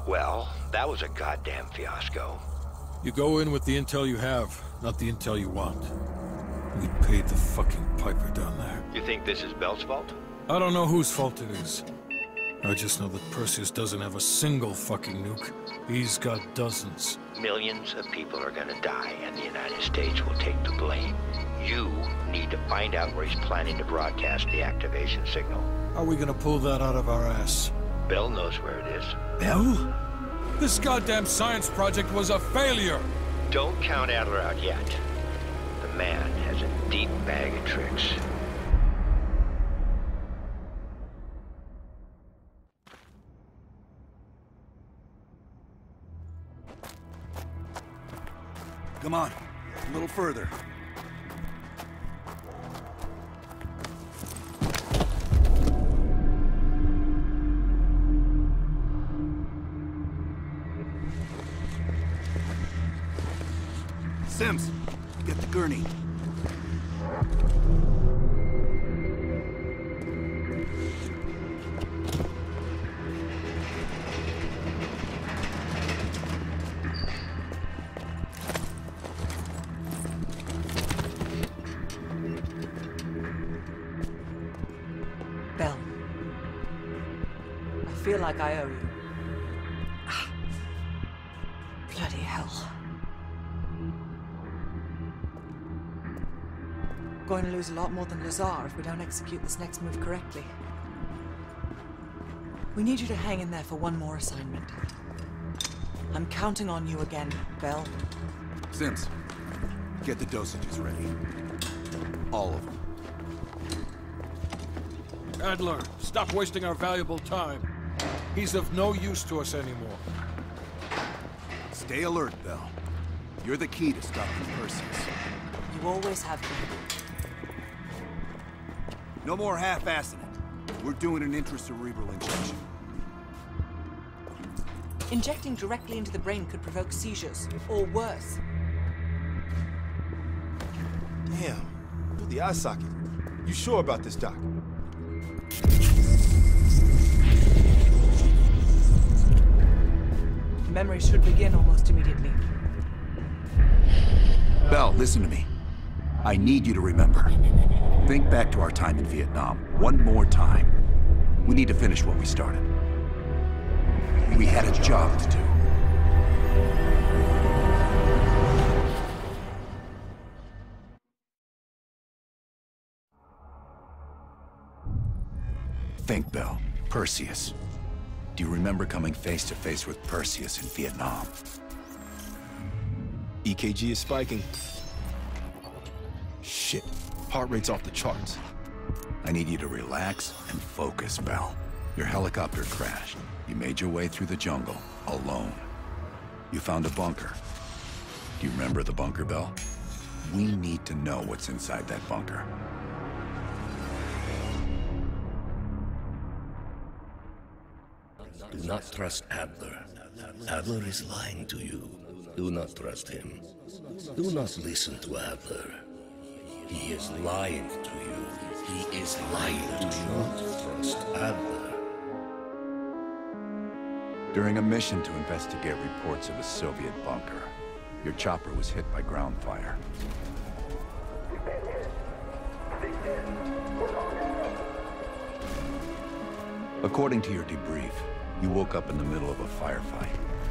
Well, that was a goddamn fiasco. You go in with the intel you have, not the intel you want. We paid the fucking piper down there. You think this is Bell's fault? I don't know whose fault it is. I just know that Perseus doesn't have a single fucking nuke. He's got dozens. Millions of people are gonna die, and the United States will take the blame. You need to find out where he's planning to broadcast the activation signal. How are we gonna pull that out of our ass? Bell knows where it is. Bell? This goddamn science project was a failure! Don't count Adler out yet. The man has a deep bag of tricks. Come on, a little further. Sims, get the gurney. Bell. I feel like I owe you. Bloody hell. Going to lose a lot more than Lazar if we don't execute this next move correctly. We need you to hang in there for one more assignment. I'm counting on you again, Bell. Sims, get the dosages ready. All of them. Adler, stop wasting our valuable time. He's of no use to us anymore. Stay alert, Bell. You're the key to stopping Perseus. You always have been. No more half-assing it. We're doing an intracerebral injection. Injecting directly into the brain could provoke seizures, or worse. Damn. Through the eye socket. You sure about this, Doc? Memory should begin almost immediately. Bell, listen to me. I need you to remember. Think back to our time in Vietnam, one more time. We need to finish what we started. We had a job to do. Think, Bell. Perseus. Do you remember coming face to face with Perseus in Vietnam? EKG is spiking. Shit. Heart rate's off the charts. I need you to relax and focus, Bell. Your helicopter crashed. You made your way through the jungle, alone. You found a bunker. Do you remember the bunker, Bell? We need to know what's inside that bunker. Do not trust Adler. Adler is lying to you. Do not trust him. Do not listen to Adler. He is lying to you. He is lying. Do not trust Adler. During a mission to investigate reports of a Soviet bunker, your chopper was hit by ground fire. According to your debrief, you woke up in the middle of a firefight.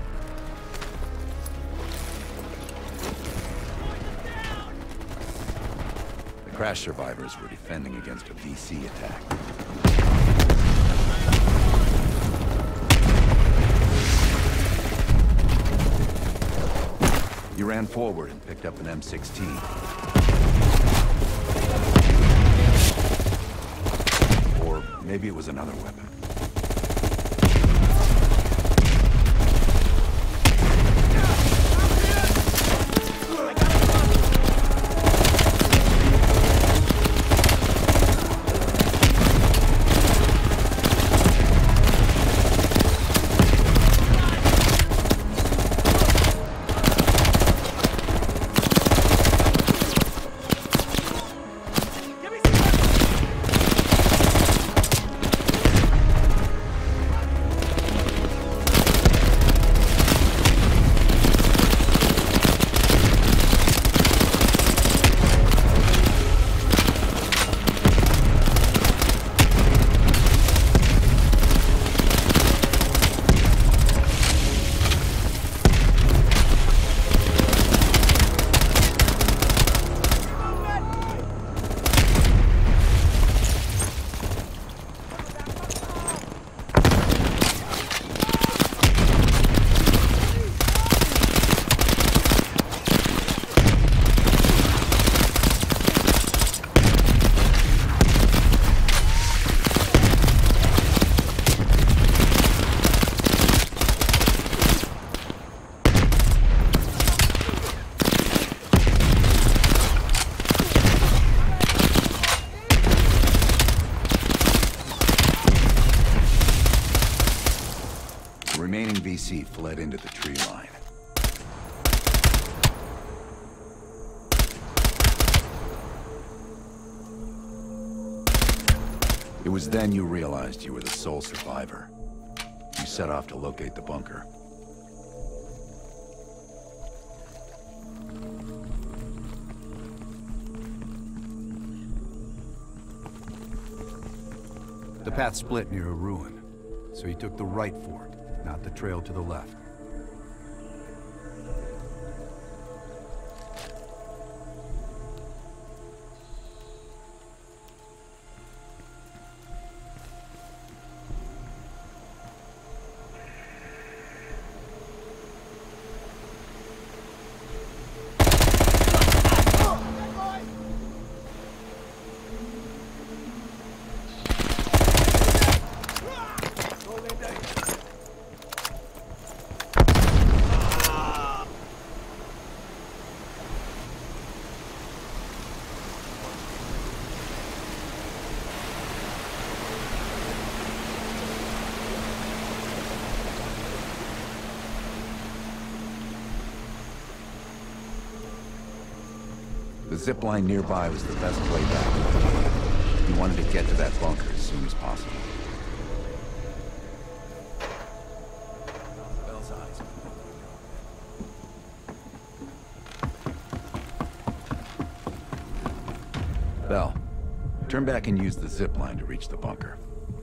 The crash survivors were defending against a VC attack. You ran forward and picked up an M16. Or maybe it was another weapon. AC fled into the tree line. It was then you realized you were the sole survivor. You set off to locate the bunker. The path split near a ruin, so you took the right fork, not the trail to the left. The zip line nearby was the best way back. You wanted to get to that bunker as soon as possible. Bell's eyes. Bell, turn back and use the zip line to reach the bunker.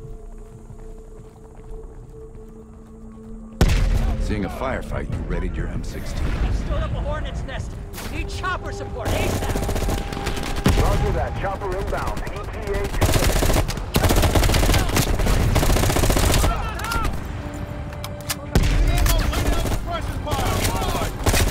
Seeing a firefight, you readied your M16. Stood up a hornet's nest. Need chopper support ASAP. Roger that. Chopper inbound. ETA 2 minutes.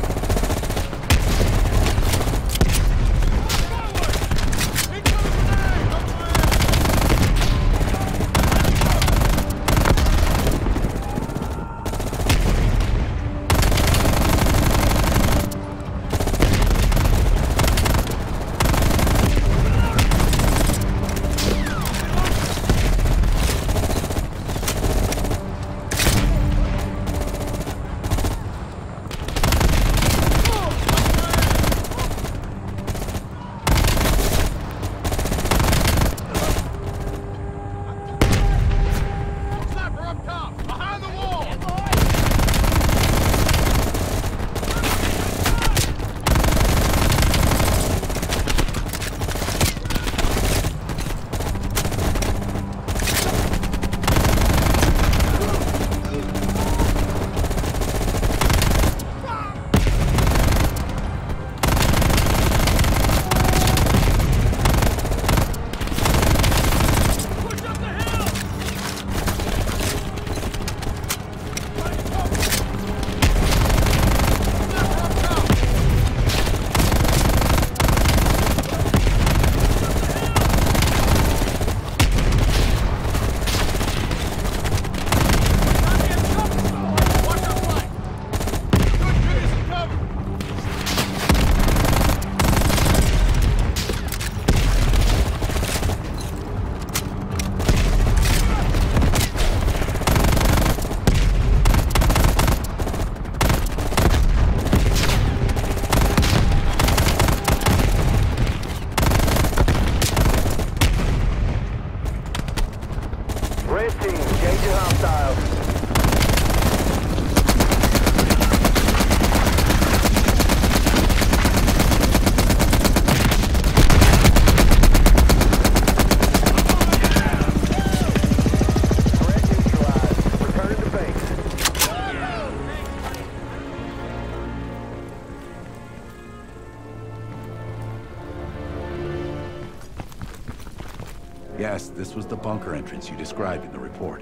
Yes, this was the bunker entrance you described in the report.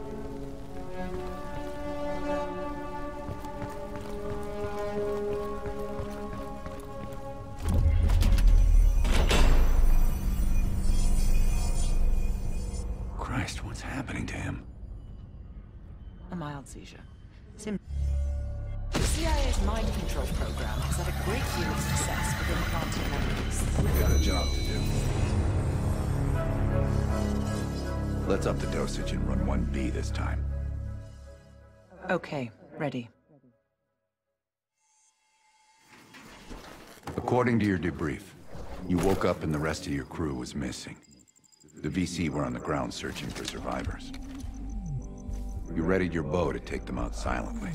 Christ, what's happening to him? A mild seizure. The CIA's mind control program has had a great deal of success with implanting memories. We got a job to do. Let's up the dosage and run 1B this time. Okay, ready. According to your debrief, you woke up and the rest of your crew was missing. The VC were on the ground searching for survivors. You readied your bow to take them out silently.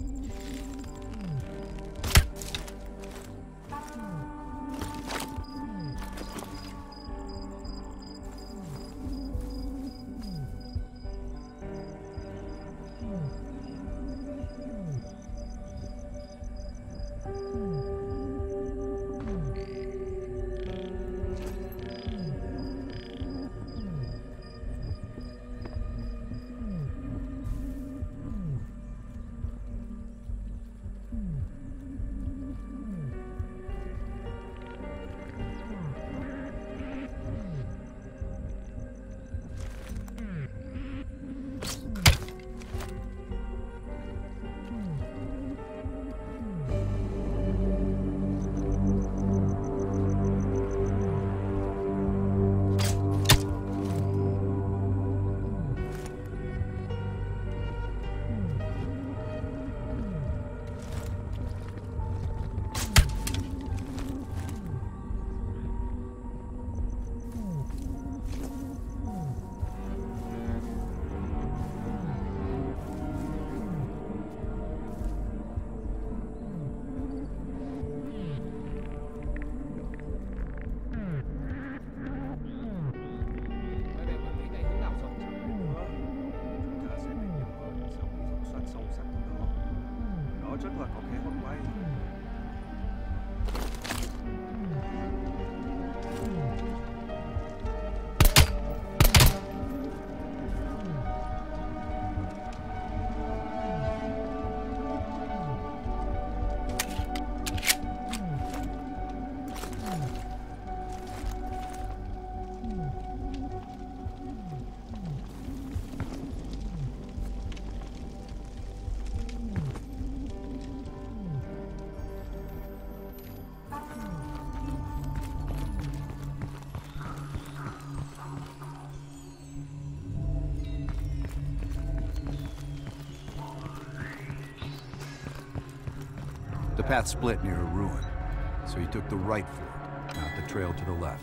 The path split near a ruin, so you took the right for it, not the trail to the left.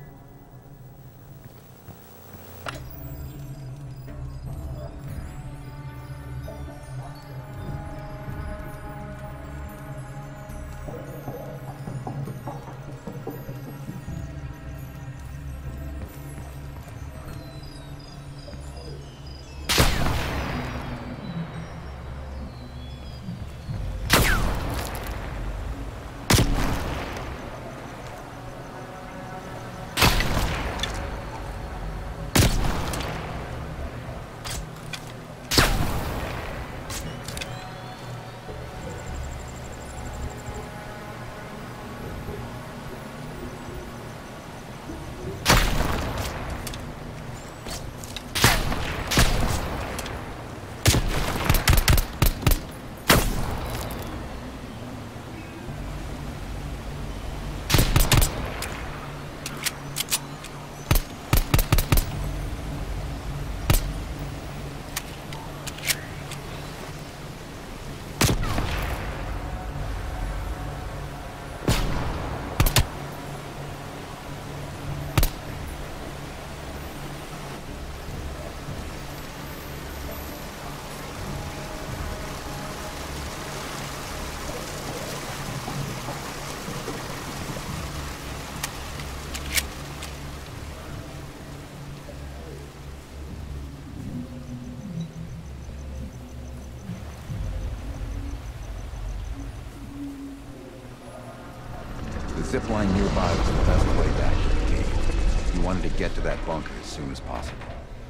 The zip line nearby was the best way back to the cave. You wanted to get to that bunker as soon as possible.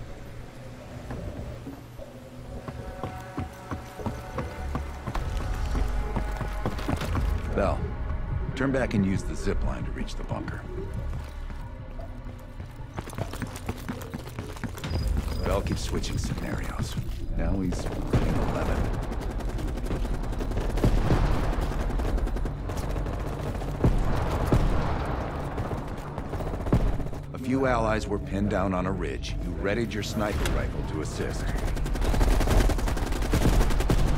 Bell, turn back and use the zip line to reach the bunker. Bell keeps switching scenarios. Now he's running 11. A few allies were pinned down on a ridge. You readied your sniper rifle to assist.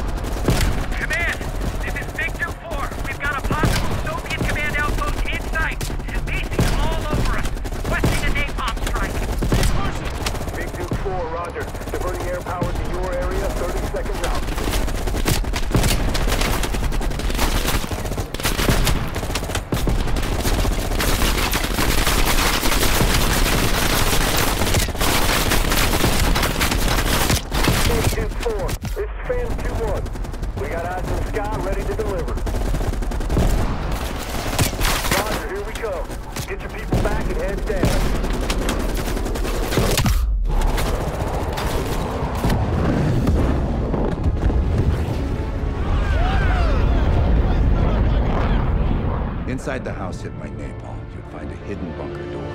Inside the house hit by napalm, you'd find a hidden bunker door.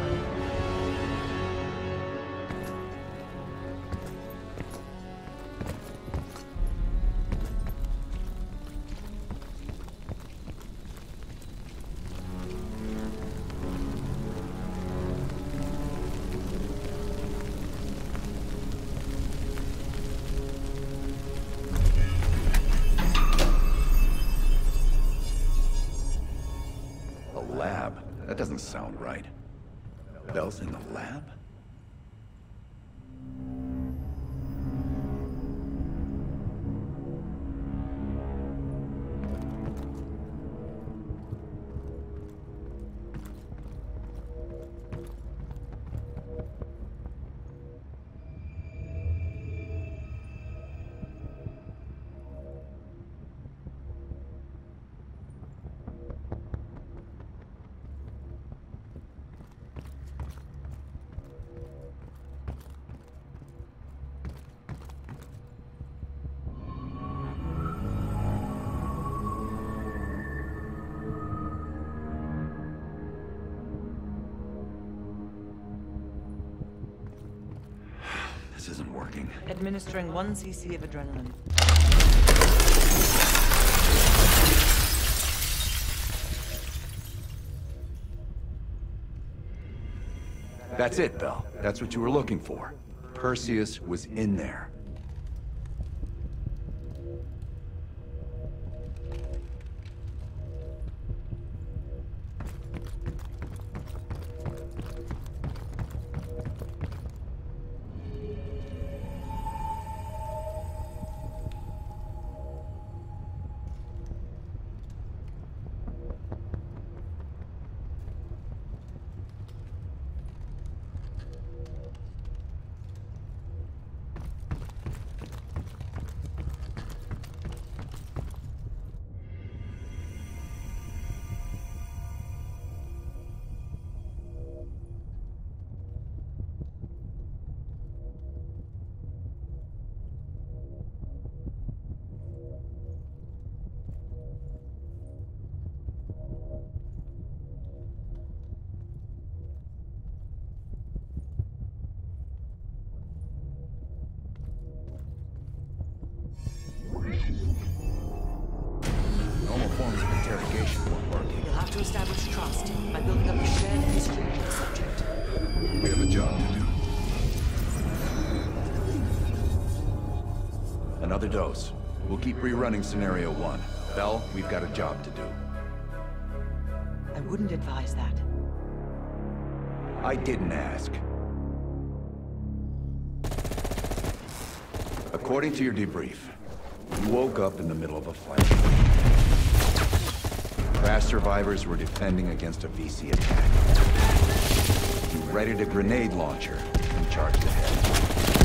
That doesn't sound right. Bell's in the lab? This isn't working. Administering 1 cc of adrenaline. That's it, Bell. That's what you were looking for. Perseus was in there. You'll have to establish trust by building up a shared history with the subject. We have a job to do. Another dose. We'll keep rerunning Scenario 1. Bell, we've got a job to do. I wouldn't advise that. I didn't ask. According to your debrief, you woke up in the middle of a fight. Crash survivors were defending against a VC attack. You readied a grenade launcher and charged ahead.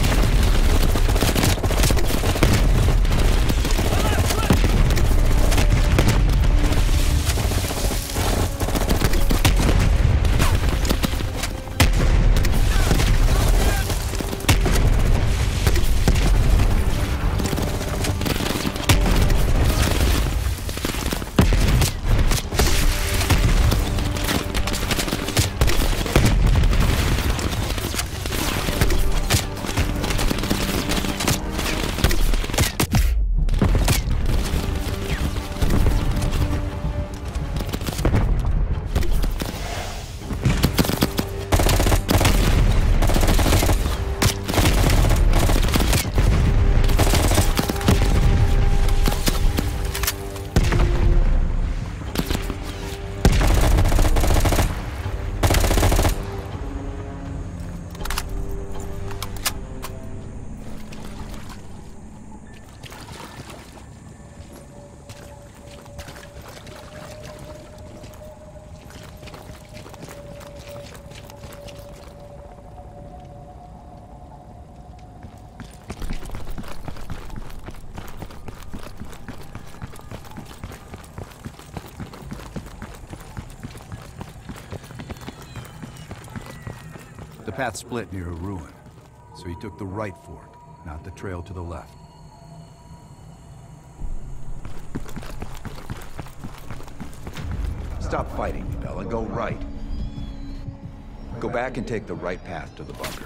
The path split near a ruin, so he took the right fork, not the trail to the left. Stop fighting. Bella, go right. Go back and take the right path to the bunker.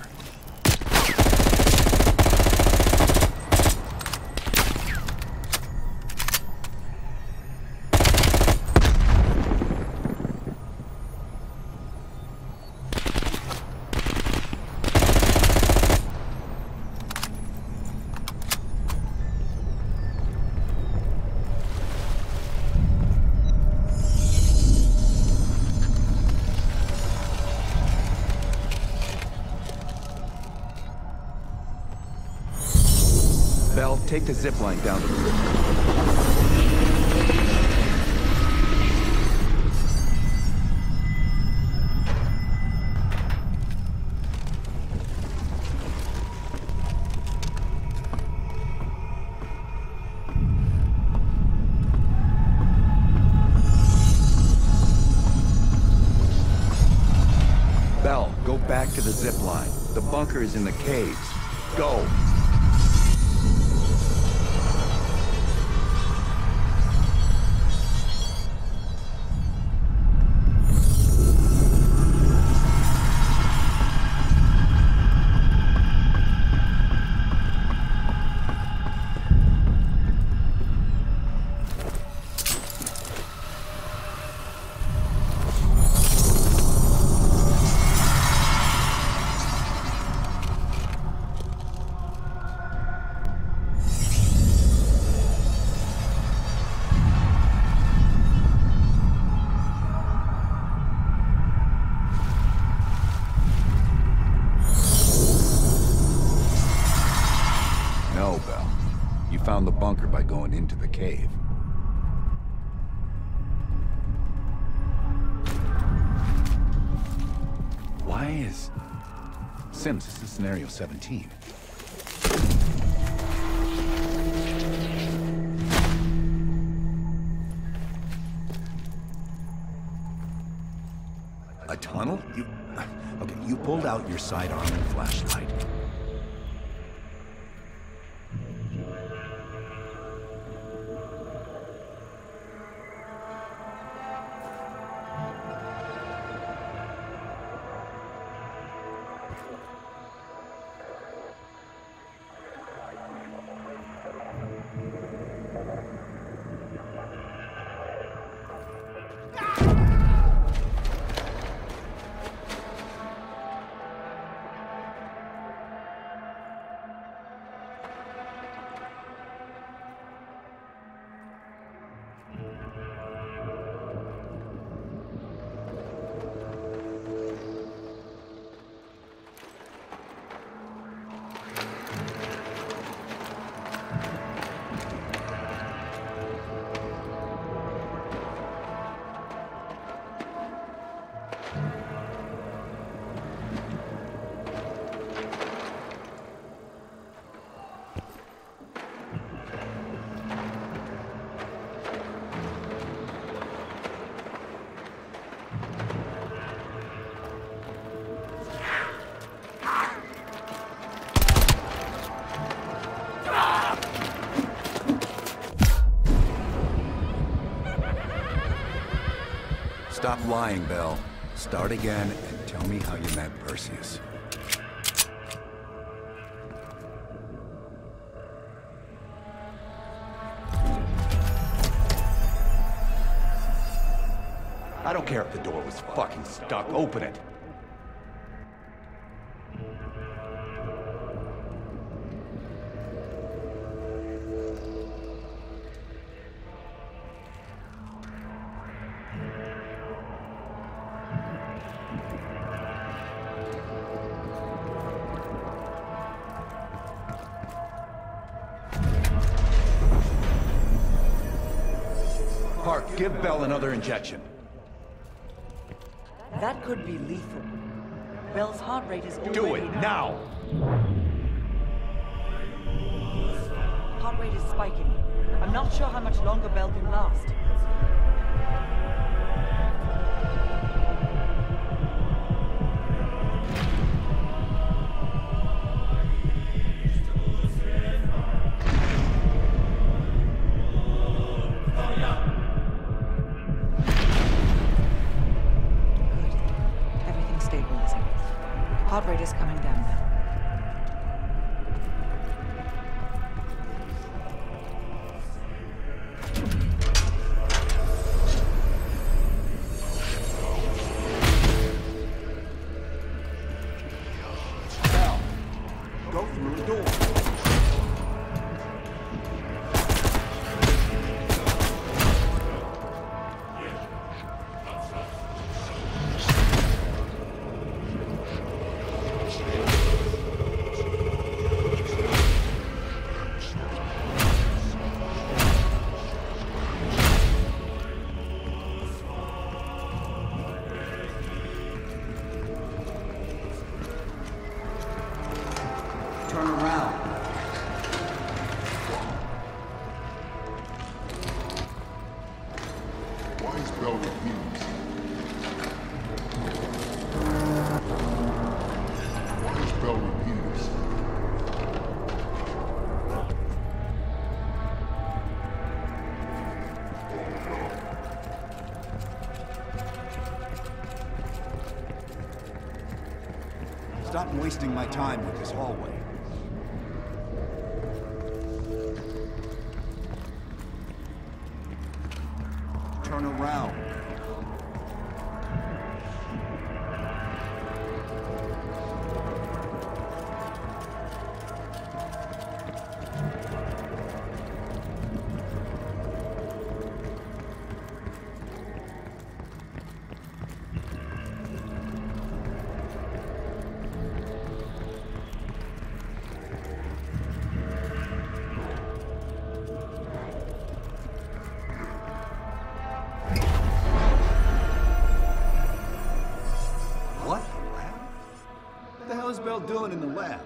Bell, take the zip line down to the river. Bell, go back to the zip line. The bunker is in the caves. Go! No, Bell. You found the bunker by going into the cave. Why is... Sims, this is scenario 17. A tunnel? Okay, you pulled out your sidearm and flashlight. Stop lying, Bell. Start again and tell me how you met Perseus. I don't care if the door was fucking stuck. Open it. Park, give Bell another injection. That could be lethal. Bell's heart rate is already Do it, now! Heart rate is spiking. I'm not sure how much longer Bell can last. Turn around. Why is Bell repeating this? Why is Bell repeating this? Stop wasting my time with this hallway. Turn around. Bell doing in the lab?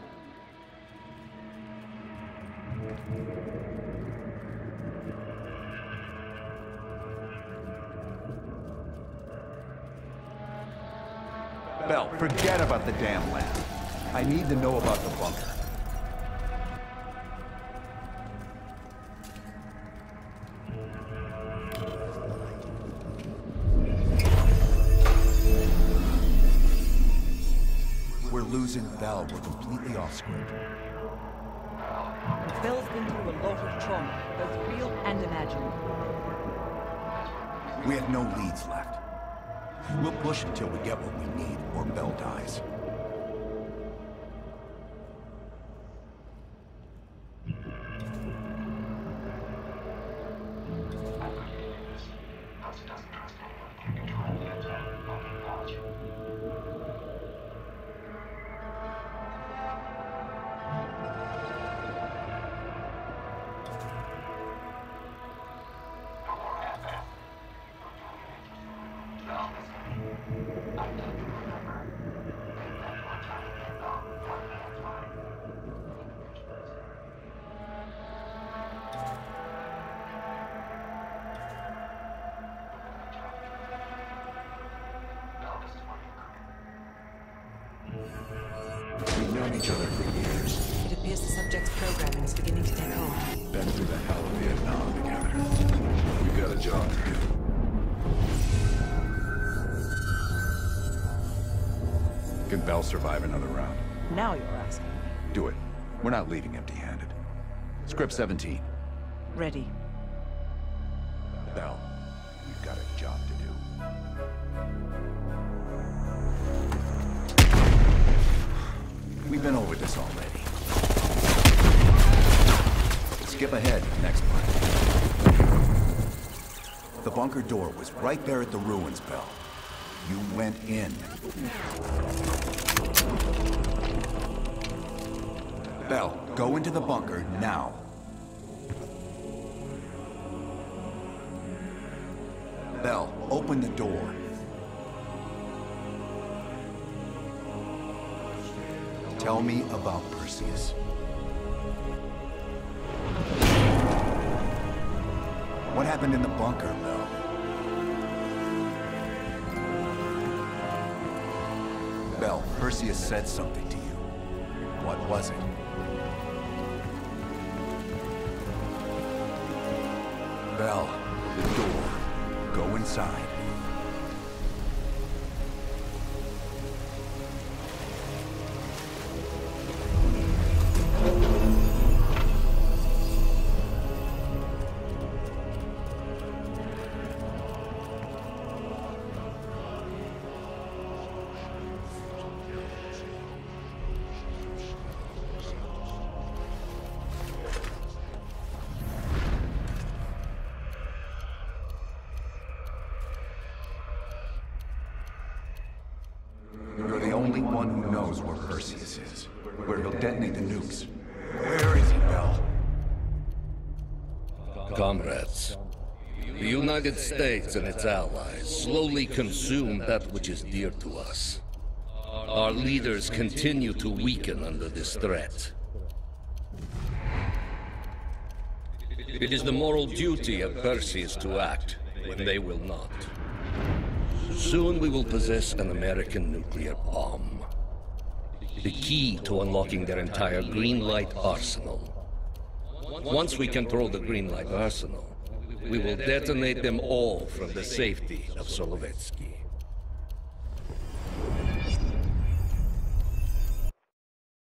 Bell, forget about the damn lab. I need to know about the bunker. Losing Bell, we're completely off script. Bell's been through a lot of trauma, both real and imagined. We have no leads left. We'll push until we get what we need, or Bell dies. We've known each other for years. It appears the subject's programming is beginning to take hold. Been through the hell of Vietnam together. We've got a job to do. Can Bell survive another round? Now you're asking. Do it. We're not leaving empty-handed. Script 17. Ready. Bell, you've got a job to do. We've been over this already. Skip ahead, next part. The bunker door was right there at the ruins, Bell. You went in. Bell, go into the bunker now. Bell, open the door. Tell me about Perseus. What happened in the bunker, Bell? Bell, Perseus said something to you. What was it? Bell, the door. Go inside. You're the only one who knows where Perseus is, where he'll detonate the nukes. Where is he, Bell? Comrades, the United States and its allies slowly consume that which is dear to us. Our leaders continue to weaken under this threat. It is the moral duty of Perseus to act when they will not. Soon we will possess an American nuclear bomb. The key to unlocking their entire green light arsenal. Once we control the green light arsenal, we will detonate them all from the safety of Solovetsky.